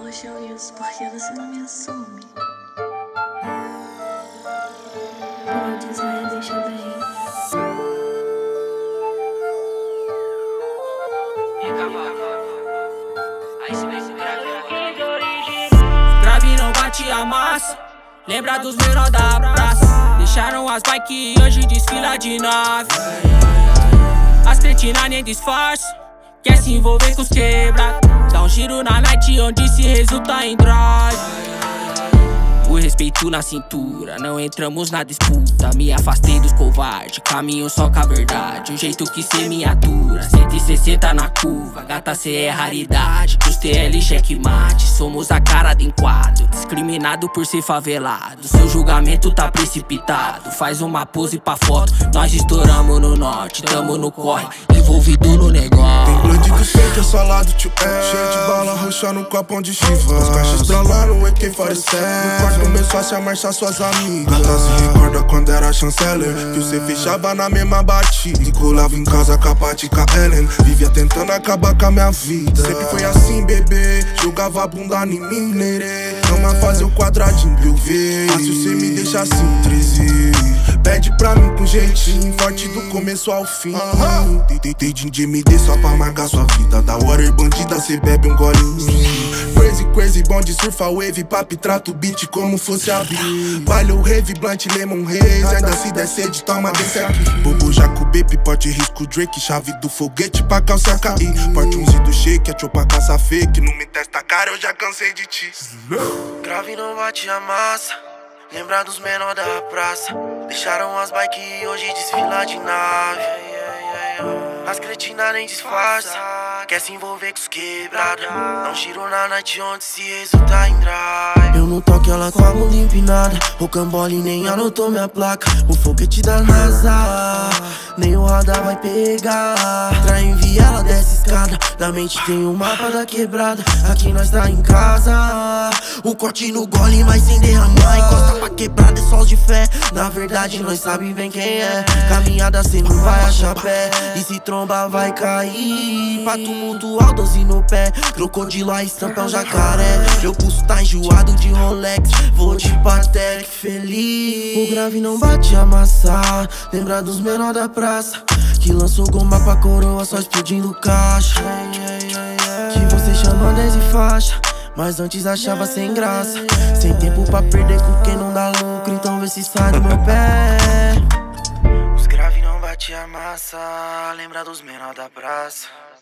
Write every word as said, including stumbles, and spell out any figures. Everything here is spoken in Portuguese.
hoje eu isso, porque você não me assume. Pode dizer, deixa bem. Grave não bate a massa, lembra dos menor da praça. Deixaram as bike e hoje desfila de nave. As cretinas nem disfarça, quer se envolver com os quebra. Dá um giro na night onde se resulta em drive. O respeito na cintura, não entramos na disputa. Me afastei dos covardes, caminho só com a verdade. O jeito que cê me atura, cento e sessenta na curva. Gata, cê é raridade, os T L checkmate. Somos a cara do enquadro, discriminado por ser favelado. Seu julgamento tá precipitado, faz uma pose pra foto. Nós estouramos no norte, tamo no corre, envolvido no negócio. Tem blend do fake, é só lá do tio é. Cheio de bala roxa no copão de chiva. Os caixas estralaram, E K quarenta e sete. Começou a se marchar suas amigas. Gata se recorda quando era chanceler, que você fechava na mesma batida e colava em casa com a Paty, com a Ellen. Vivia tentando acabar com a minha vida. Sempre foi assim, bebê, jogava a bunda em mim, lerê. Ama fazer o quadradinho pra eu ver. Fácil cê me deixa assim, treze. Pede pra mim com jeitinho, forte do começo ao fim. Dedinho de M D só pra marcar sua vida. Da water bandida, cê bebe um golinho. Crazy, crazy, bom de surfa wave. Papi, trata o beat como fosse a bi. Baile o rave, blunt, lemon haze. Ainda se der sede, toma desse aqui. Bobo, Jacobê, pipote, risco, Drake. Chave do foguete pra calça cair. Porte onze do shake, é pra caça fake. Não me testa cara, eu já cansei de ti. Grave não bate a massa, lembra dos menor da praça. Deixaram as bike e hoje desfila de nave. As cretinas nem disfarça, quer se envolver com os quebrada. Dá um giro na night onde se resulta em drive. Eu não toco ela com a bunda empinada, rocambole nem anotou minha placa. O foguete da NASA, nem o radar vai pegar. Trai em viela, desce escada, na mente tem o mapa da quebrada. Aqui nós tá em casa, o corte no gole mas sem derramar. Encosta pra quebrada é só de fé, na verdade nós sabe bem quem é. Caminhada cê não vai achar pé, e se tromba vai cair. Pra tumultuar, doze no pé, crocodilo a estampa é um jacaré. Meu pulso tá enjoado de Rolex, vou de Patek feliz. O grave não bate a massa, lembra dos menor da praça, que lançou goma pra coroa só explodindo caixa. Que você chama dez e faixa, mas antes achava sem graça. Sem tempo pra perder com quem não dá lucro, então vê se sai do meu pé. Os grave não bate a massa, lembra dos menor da praça.